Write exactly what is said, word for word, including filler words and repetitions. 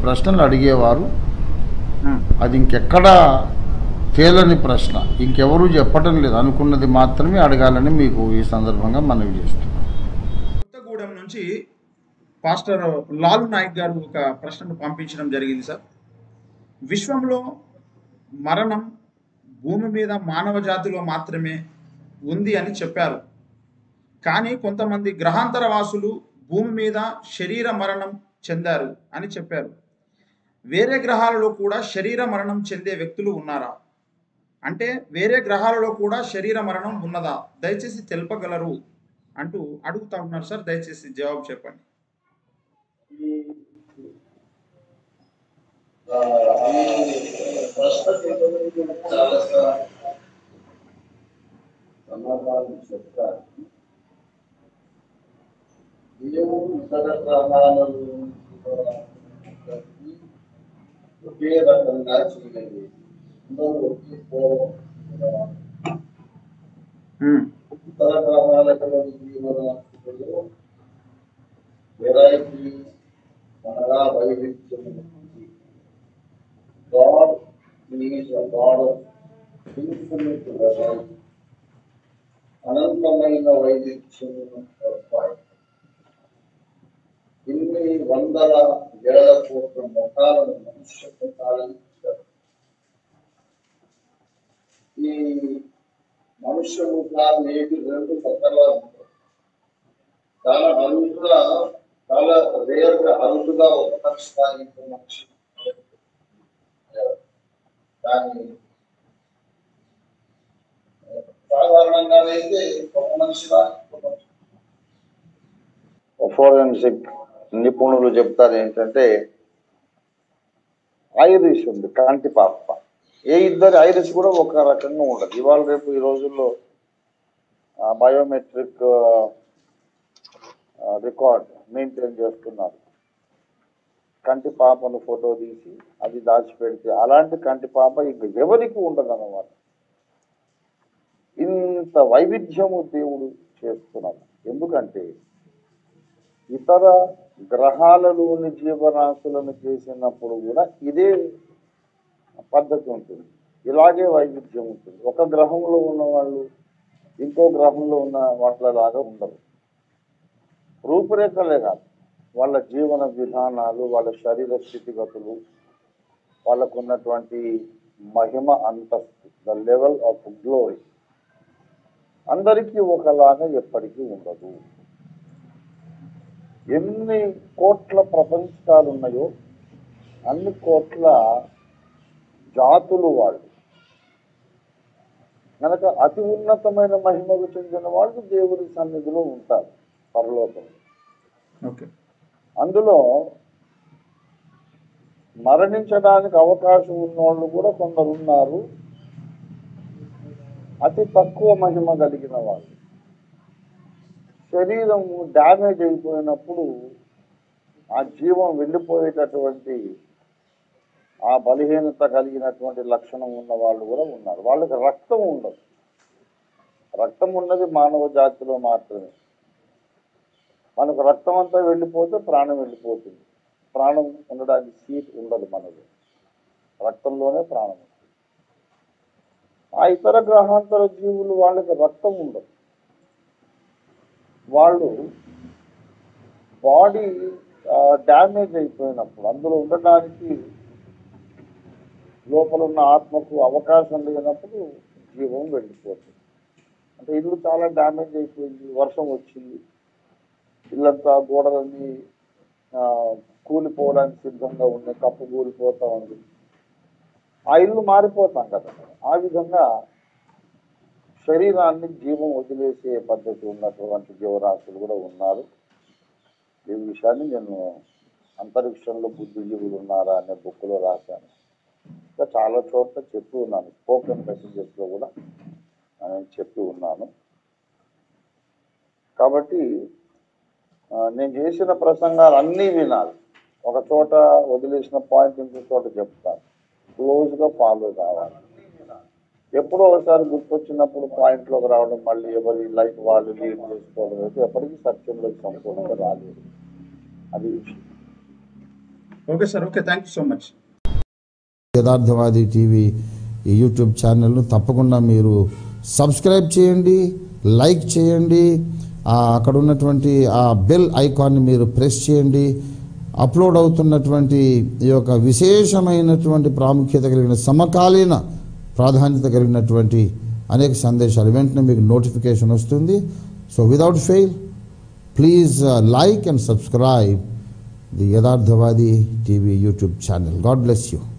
ప్రశ్నలు అడిగేవారు. అది ఇంకెక్కడ తేలని ప్రశ్న, ఇంకెవరూ చెప్పటం లేదు, అనుకున్నది మాత్రమే అడగాలని మీకు ఈ సందర్భంగా మనవి చేస్తున్నాం. కొత్తగూడెం నుంచి పాస్టర్ లాలు నాయక్ గారు ఒక ప్రశ్నను పంపించడం జరిగింది సార్. విశ్వంలో మరణం భూమి మీద మానవ జాతిలో మాత్రమే ఉంది అని చెప్పారు. కానీ కొంతమంది గ్రహాంతర వాసులు భూమి మీద శరీర మరణం చెందారు అని చెప్పారు. వేరే గ్రహాలలో కూడా శరీర మరణం చెందే వ్యక్తులు ఉన్నారా? అంటే వేరే గ్రహాలలో కూడా శరీర మరణం ఉన్నదా? దయచేసి తెలుపగలరు అంటూ అడుగుతా ఉన్నారు సార్. దయచేసి జవాబు చెప్పండి. సమాధానం చెప్తారు. దేవుడు ఇతర గ్రహాలను ఒకే రకంగా చేయలేదు. అందరూ ఒకే ఇతర గ్రహాలలో జీవనాలు వెరైటీ అనగా వైవిధ్యం. God is a God of infinite variety. అనంతమైన వైవిధ్యం ఏర్పాటు. ఇన్ని వందల వేల కోట్ల ముఖాలను మనుష్యులకు కాలించారు. ఈ మనుష్య ముఖాలు నేటి రెండు కొత్తగా ఉంటాయి. చాలా అరుదుగా చాలా రేరుగా అరుదుగా ఒక స్థాయికి మనిషి కానీ సాధారణంగానైతే ఒక మనిషి ఫోరెన్సిక్ నిపుణులు చెప్తారు ఏంటంటే ఐరిస్ ఉంది, కాంతి పాప. ఏ ఇద్దరి ఐరిస్ కూడా ఒక రకంగా ఉండదు. ఇవాళ రేపు ఈ రోజుల్లో బయోమెట్రిక్ రికార్డ్ మెయింటైన్ చేస్తున్నారు. కంటి పాపను ఫోటో తీసి అది దాచిపెడితే అలాంటి కంటి పాప ఇంక ఎవరికి ఉండదు అన్నమాట. ఇంత వైవిధ్యము దేవుడు చేస్తున్నారు. ఎందుకంటే ఇతర గ్రహాలలోని జీవరాశులను చేసినప్పుడు కూడా ఇదే పద్ధతి ఉంటుంది, ఇలాగే వైవిధ్యం ఉంటుంది. ఒక గ్రహంలో ఉన్న వాళ్ళు ఇంకో గ్రహంలో ఉన్న వాళ్ళలాగా ఉండరు. రూపురేఖలే కాదు, వాళ్ళ జీవన విధానాలు, వాళ్ళ శరీర స్థితిగతులు, వాళ్ళకు ఉన్నటువంటి మహిమ అంతస్తు, ద లెవెల్ ఆఫ్ గ్లోరీ అందరికీ ఒకలాగా ఎప్పటికీ ఉండదు. ఎన్ని కోట్ల ప్రపంచాలు ఉన్నాయో అన్ని కోట్ల జాతులు వాళ్ళు కనుక అతి ఉన్నతమైన మహిమకు చెందిన వాళ్ళు దేవుడి సన్నిధిలో ఉంటారు పరలోకంలో. అందులో మరణించడానికి అవకాశం ఉన్నవాళ్ళు కూడా కొందరు ఉన్నారు. అతి తక్కువ మహిమ కలిగిన వాళ్ళు, శరీరం డ్యామేజ్ అయిపోయినప్పుడు ఆ జీవం వెళ్ళిపోయేటటువంటి ఆ బలహీనత కలిగినటువంటి లక్షణం ఉన్న వాళ్ళు కూడా ఉన్నారు. వాళ్ళకి రక్తం ఉండదు. రక్తం ఉన్నది మానవ జాతిలో మాత్రమే. మనకు రక్తం అంతా వెళ్ళిపోతే ప్రాణం వెళ్ళిపోతుంది. ప్రాణం ఉండడానికి సీట్ ఉండదు మనది, రక్తంలోనే ప్రాణం ఉంటుంది. ఆ ఇతర గ్రహాంతర జీవులు వాళ్ళకి రక్తం ఉండదు. వాళ్ళు బాడీ డ్యామేజ్ అయిపోయినప్పుడు అందులో ఉండడానికి లోపల ఉన్న ఆత్మకు అవకాశం లేనప్పుడు జీవం వెళ్ళిపోతుంది. అంటే ఇల్లు చాలా డ్యామేజ్ అయిపోయింది, వర్షం వచ్చింది, ఇల్లంతా గోడలన్నీ కూలిపోవడానికి సిద్ధంగా ఉన్నాయి, కప్పు కూలిపోతా ఉంది, ఆ ఇల్లు మారిపోతాం కదా. ఆ విధంగా శరీరాన్ని జీవం వదిలేసే పద్ధతి ఉన్నటువంటి జీవరాశులు కూడా ఉన్నారు. ఈ విషయాన్ని నేను అంతరిక్షంలో బుద్ధిజీవులు ఉన్నారా అనే బుక్లో రాశాను. ఇంకా చాలా చోట్ల చెప్పి ఉన్నాను, స్పోకెన్ మెసేజెస్లో కూడా నేను చెప్పి ఉన్నాను. కాబట్టి నేను చేసిన ప్రసంగాలు అన్నీ వినాలి. ఒక చోట వదిలేసిన పాయింట్ ఇంకో చోట చెప్తాను, క్లోజ్గా ఫాలో కావాలి. ఎప్పుడో ఒకసారి గుర్తొచ్చినప్పుడు పాయింట్లోకి రావడం, మళ్ళీ ఎవరి లైఫ్ వాళ్ళు లీడ్ చేసుకోవడం అయితే ఎప్పటికీ సత్యంలోకి సంపూర్ణంగా రాలేదు. అది విషయం. Okay sir, okay, thank you so much. Yatharthavadi TV ఈ యూట్యూబ్ ఛానల్ను తప్పకుండా మీరు సబ్స్క్రైబ్ చేయండి, లైక్ చేయండి, అక్కడ ఉన్నటువంటి ఆ బెల్ ఐకాన్ని మీరు ప్రెస్ చేయండి. అప్లోడ్ అవుతున్నటువంటి ఈ యొక్క విశేషమైనటువంటి ప్రాముఖ్యత కలిగిన సమకాలీన ప్రాధాన్యత కలిగినటువంటి అనేక సందేశాలు వెంటనే మీకు నోటిఫికేషన్ వస్తుంది. So without fail please like and subscribe the Yatharthavadi TV YouTube channel. God bless you.